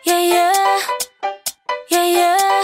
Yeah, yeah, yeah, yeah.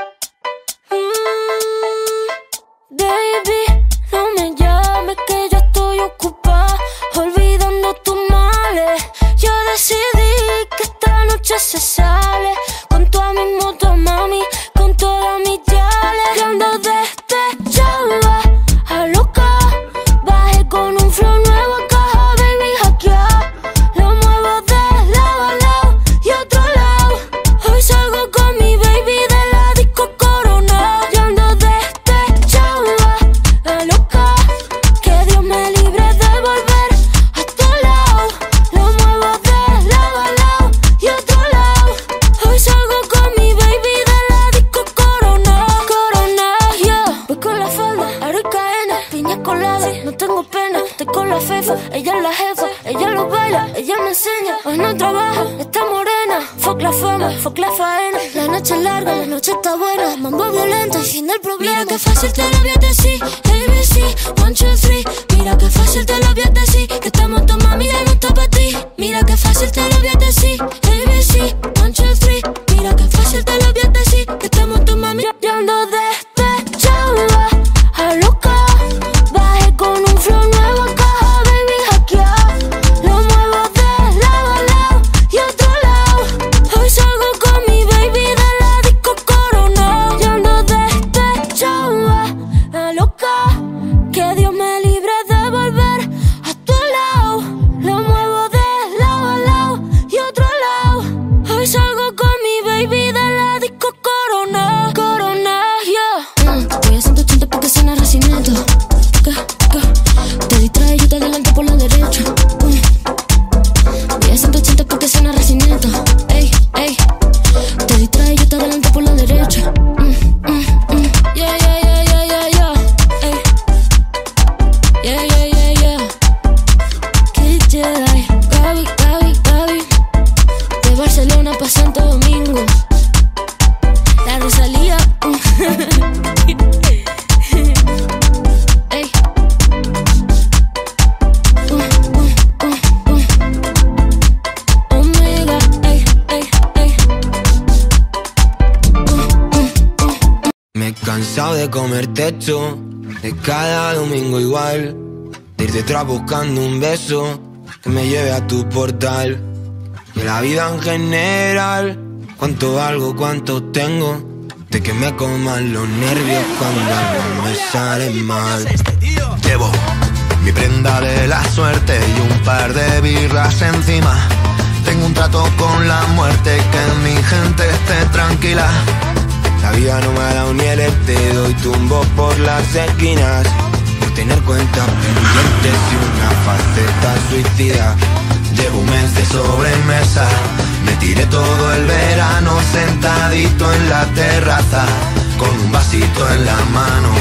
Baby, no me llames que yo estoy ocupada, olvidando tus males. Yo decidí que esta noche se sale con toda mi moto, mami, con todas mis yales. Yo ando despechada, a loca, bajé con un flow nuevo a caja, baby, hackeado. Lo muevo de lado a lado y otro lado. Hoy salgo con mi baby de la disco Corona. Yo ando despechada, a loca, que Dios me libre de volver a tu lado. Lo muevo de lado a lado y otro lado. Hoy salgo con mi baby de la disco Corona. Corona, yeah. Voy con la falda, aro y cadena, piña colada, no tengo pena. Estoy con la fefa, ella es la jefa, ella lo baila, ella me enseña. Hoy no trabaja, está morena. Fuck la fama, fuck la faena. La noche es larga, la noche está buena. Mambo violento y fin del problema. Mira que fácil te lo voy a decir, ABC, 1, 2, 3. Mira que fácil te lo voy a decir, que estamos tu mami ya no está pa' ti. Mira que fácil te lo voy a decir, ABC, 1, 2, 3. Mira que fácil te lo voy a decir, que estamos tu mami. Yo ando despechada, a loca, bajé con un flow nuevo a caja, baby, hackeado. Lo muevo de lado a lado y otro lado. Hoy salgo con mi baby de la disco Corona. Yo ando despechada, a loca, que Dios me libre de volver a tu lado. Lo muevo de lado a lado y otro lado. Hoy salgo con mi baby de la disco Corona. Corona, yeah. Voy a 180 porque suena Renacimiento. Te distrae, yo te adelanto por la derecha. Voy a 180 porque suena Renacimiento. Ey, ey. Te distrae, yo te adelanto por la derecha. Yeah, yeah, yeah, yeah, yeah, yeah. Ey. Yeah, yeah, yeah, yeah. Kid Jedi. Gaby, Gaby, Gaby. De Barcelona pa' Santo Domingo. La Rosalía. Ey. Omega, ey, ey, ey. Me he cansado de comer techo, de cada domingo igual, de ir detrás buscando un beso que me lleve a tu portal. De la vida en general, cuánto valgo, cuánto tengo, de que me coman los nervios cuando algo me sale mal. Llevo mi prenda de la suerte y un par de birras encima. Tengo un trato con la muerte, que mi gente esté tranquila. La vida no me ha dado ni el te doy tumbo por las esquinas, por tener cuentas pendientes y una faceta suicida. Llevo un mes de sobremesa, me tiré todo el verano sentadito en la terraza, con un vasito en la mano.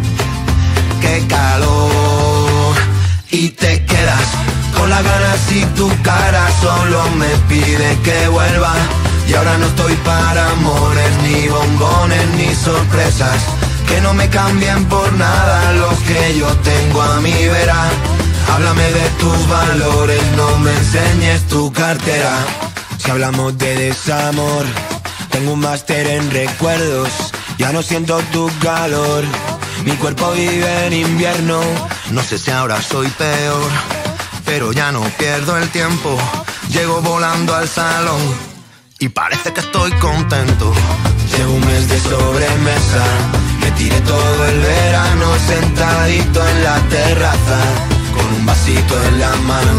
¡Qué calor! Y te quedas con las ganas y tu cara solo me pide que vuelva. Y ahora no estoy para amores, ni bombones, ni sorpresas, que no me cambien por nada los que yo tengo a mi vera. Háblame de tus valores, no me enseñes tu cartera. Si hablamos de desamor, tengo un máster en recuerdos, ya no siento tu calor. Mi cuerpo vive en invierno, No sé si ahora soy peor, pero ya no pierdo el tiempo. Llego volando al salón y parece que estoy contento. llevo un mes de sobremesa, me tiré todo el verano sentadito en la terraza, con un vasito en la mano.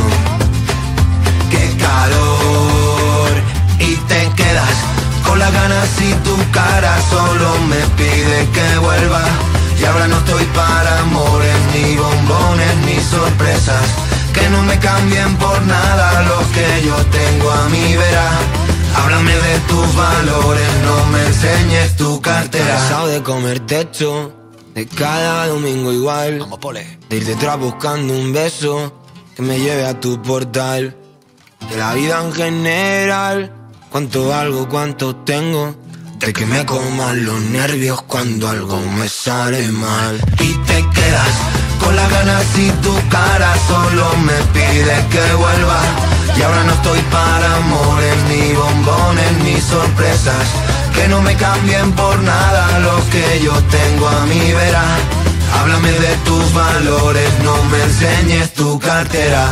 ¡Qué calor! Y te quedas con las ganas y tu cara solo me pide que vuelva. Y ahora no estoy para amores, ni bombones, ni sorpresas, que no me cambien por nada los que yo tengo a mi vera. Háblame de tus valores, no me enseñes tu cartera. Cansado de comer techo, de cada domingo igual, Vamos, pole. de ir detrás buscando un beso que me lleve a tu portal. De la vida en general, cuánto valgo, cuánto tengo, de que me coman los nervios cuando algo me sale mal. Y te quedas con las ganas y tu cara solo me pide que vuelva. Y ahora no estoy para amores, ni bombones, ni mis sorpresas, que no me cambien por nada lo que yo tengo a mi vera. Háblame de tus valores, no me enseñes tu cartera.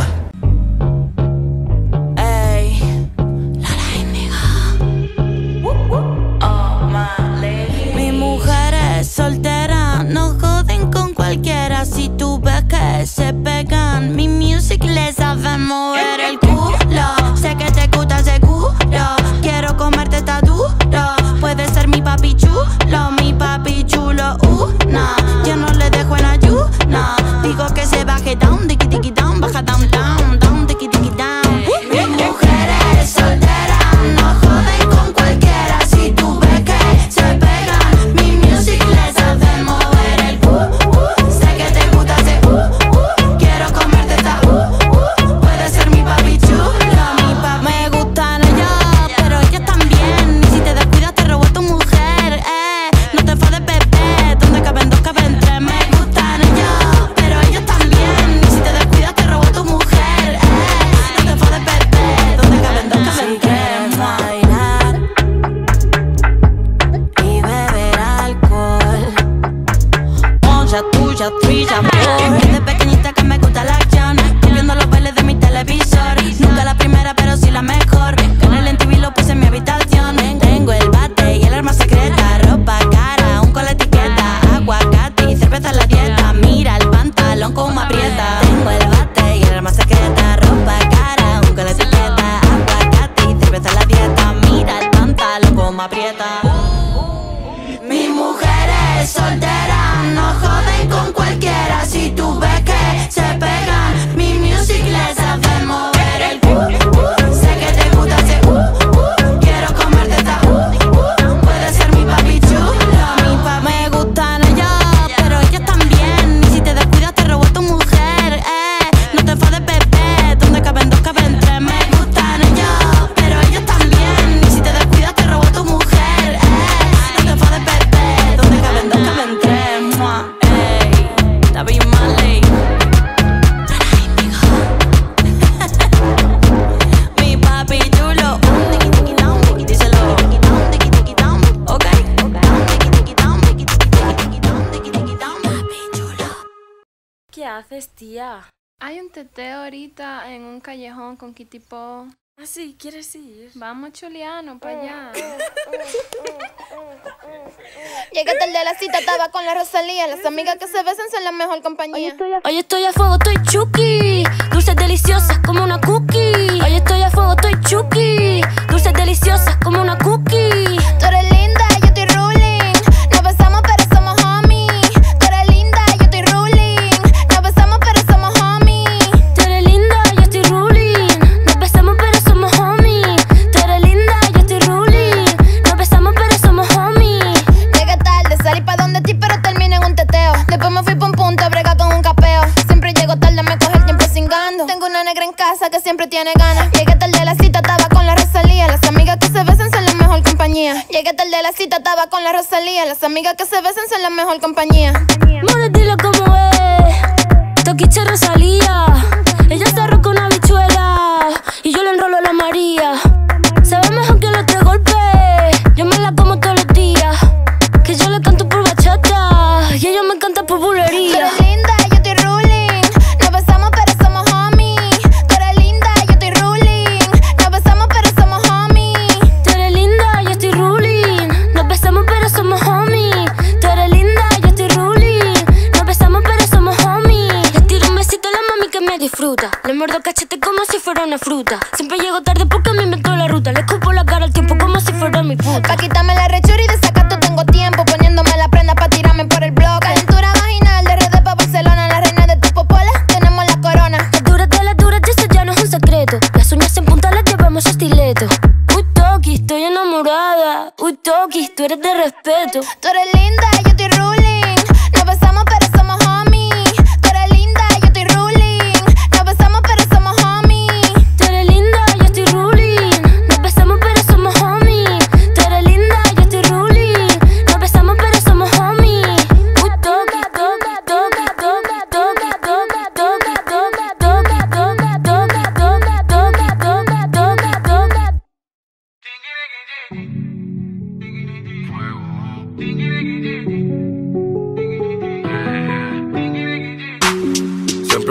Soltera, no joden con cualquiera. Si tú ves que se pegan, mi music les sabe mover el culo. Sé que te gusta seguro, quiero comerte ta duro. Puede ser mi papi chulo, nah. Yo no le dejo en ayuna. Digo que se baje down, diki diki down, baja down, down, down, diki diki down. Mi mujer es soltera, no joden con cualquiera. Si tú ves que se pegan, mi music les hace mover el sé que te gusta ese quiero comerte esta puede ser mi papi chulo. Mi papi me gustan ellos, pero ellos también. Y si te descuidas te robo a tu mujer, no te enfades, bebé, donde caben dos caben tres. Me gustan ellos, pero ellos también. Y si te descuidas te robo a tu mujer, no te enfades, bebé, donde caben dos caben tres. Bailar y beber alcohol, oncha tuya, tuya, amor. Desde pequeñita que me gusta la acción, viendo los bailes de mi televisor. Nunca la primera, pero sí la mejor. Canal en TV lo puse en mi habitación. Tengo el bate y el arma secreta, ropa cara, un con la etiqueta, aguacate y cerveza en la dieta. Mira el pantalón como aprieta. Tengo el bate y el arma secreta, ropa cara, un con la etiqueta, aguacate y cerveza en la dieta. Mira el pantalón como aprieta. Mi mujer es soltera, no joden con cualquiera. Si tú ves que se pegan, mi music les hace mover el sé que te gusta ese quiero comerte esta puede ser mi papi chulo. Mi papi me gustan ellos, pero ellos también. Y si te descuidas te robo a tu mujer, no te enfades, bebé, donde caben dos caben tres. Me gustan ellos, pero ellos también. Y si te descuidas te robo a tu mujer, no te enfades, bebé, donde caben dos caben tres. Mua, David Marley. Mi papi chulo, tiki tiki down, tiki díselo, tiki down, tiki tiki down, okay, tiki tiki down, tiki tiki down, tiki tiki down, papi chulo. ¿Qué haces, tía? Hay un teteo ahorita en un callejón con Kitty Po. Ah, sí, ¿quieres ir? Vamos, Chuliano, para allá. Llegué tarde a la cita, estaba con la Rosalía. Las amigas que se besan son la mejor compañía. Hoy estoy a fuego, estoy chuki. Dulces deliciosas como una cookie. Hoy estoy a fuego, estoy chuki. Dulces deliciosas como una cookie. Tú eres linda, yo estoy ruling. Nos besamos pero somos homies. Tú eres linda, yo estoy ruling. Nos besamos pero somos homies. Tú eres linda, yo estoy ruling. Nos besamos pero somos homies. Tú eres linda, yo estoy ruling. Nos besamos pero somos homies. Llegué tarde, salí pa' donde ti pero terminé en un teteo. Después me fui pa' un punto, brega con un capeo. Siempre llego tarde, me coge el tiempo cingando. Tengo una negra en casa que siempre tiene ganas. Llegué tarde a la cita, estaba con la Rosalía. Las amigas que se besan son la mejor compañía. Llegué tarde a la cita, estaba con la Rosalía. Las amigas que se besan son la mejor compañía. More, dilo como es. Toquiche Rosalía. Ella se arroja una bichuela y yo le enrolo a la María. Sabe mejor que los tres golpes. Yo me la como todos los días. Que yo le canto por bachata y ella me canta por Tú bulería. eres linda, yo estoy ruling. Nos besamos pero somos homies. Tú eres linda, yo estoy ruling. Nos besamos pero somos homies. Tú eres linda, yo estoy ruling. Nos besamos pero somos homies. Tú eres linda, yo estoy ruling. Nos besamos pero somos homies. Le tiro un besito a la mami que me disfruta. Le muerdo cachete como si fuera una fruta. Siempre llego tarde porque me inventó la ruta. Le escupo la cara al tiempo como si fuera mi puta. Pa' quitarme la rechura y de sacato tengo tiempo. Poniéndome la prenda pa' tirarme por el blog. Calentura vaginal de RD pa' Barcelona. La reina de tu popola, tenemos la corona. Las duras, y eso ya no es un secreto. Las uñas en punta las llevamos a estileto. Uy, Toki, estoy enamorada. Uy, Toki, tú eres de respeto. Tú eres linda, yo estoy ruling. Nos besamos pero somos homies. Tú eres linda, yo estoy ruling. Nos besamos pero somos homies. Tú eres linda, yo estoy ruling. Nos besamos pero somos homies. Tú eres linda, yo estoy ruling. Nos besamos pero somos homies. Uy, Toki, Toki, Toki, Toki, Toki, Toki, Toki, Toki, Toki, Toki, Toki, Toki, Toki, Toki, Toki, Toki.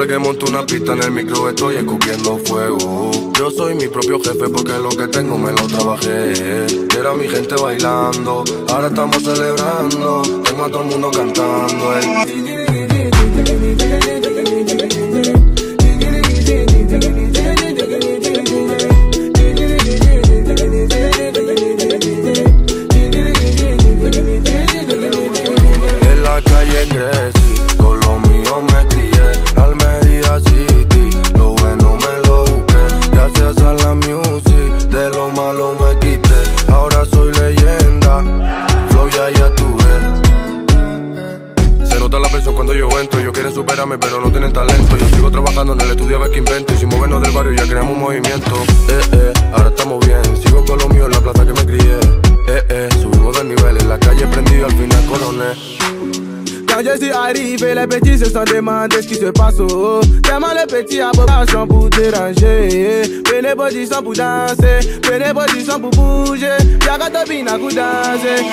Siempre que monto una pista en el micro estoy escupiendo fuego. Yo soy mi propio jefe porque lo que tengo me lo trabajé. Era mi gente bailando, ahora estamos celebrando. Tengo a todo el mundo cantando. En la calle crecí, con lo mío me crié. Almería City, lo bueno me lo busqué. Gracias a la music, de lo malo me quité. Ahora soy leyenda, flow ya tuve. Se nota la presión cuando yo entro. Ellos quieren superarme pero no tienen talento. Yo sigo trabajando en el estudio a ver qué invento. Y sin movernos del barrio ya creamos un movimiento. Ahora estamos bien, sigo con lo mío en la plaza que me crié. Subimos de nivel, en la calle prendido, al final coroné. Quand je suis arrivé, les petits se sont demandé ce qui se passe. Oh. Tellement les petits abobations pour déranger. Prenez position pour danser, prenez position pour bouger. Y'a qu'à bina pour danser.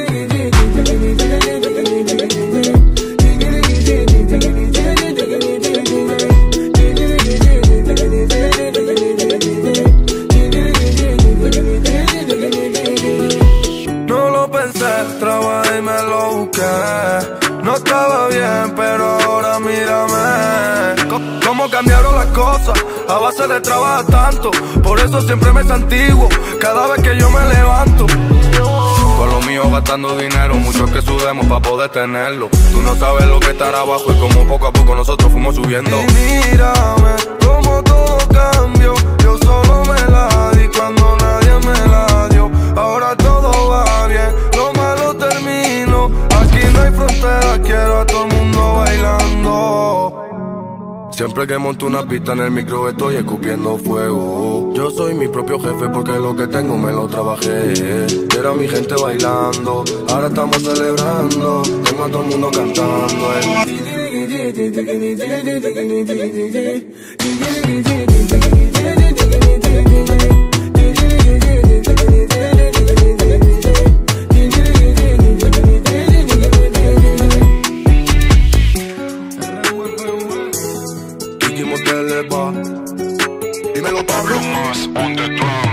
No lo pensé, trabajé y me lo busqué. No estaba bien, pero ahora mírame. Cómo cambiaron las cosas, a base de trabajar tanto. Por eso siempre me santiguo, cada vez que yo me levanto. Con lo mío gastando dinero, muchos que sudemos pa' poder tenerlo. Tú no sabes lo que estará abajo y como poco a poco nosotros fuimos subiendo. Y mírame, como todo cambió. Yo solo me la di cuando nadie me la dio. Ahora todo va bien, lo malo termino. Aquí no hay frontera, quiero a todo el mundo bailando. Siempre que monto una pista en el micro estoy escupiendo fuego. Yo soy mi propio jefe porque lo que tengo me lo trabajé. Era mi gente bailando, ahora estamos celebrando. Tengo a todo el mundo cantando. Dímelo, Pablo. Rumors on the drum.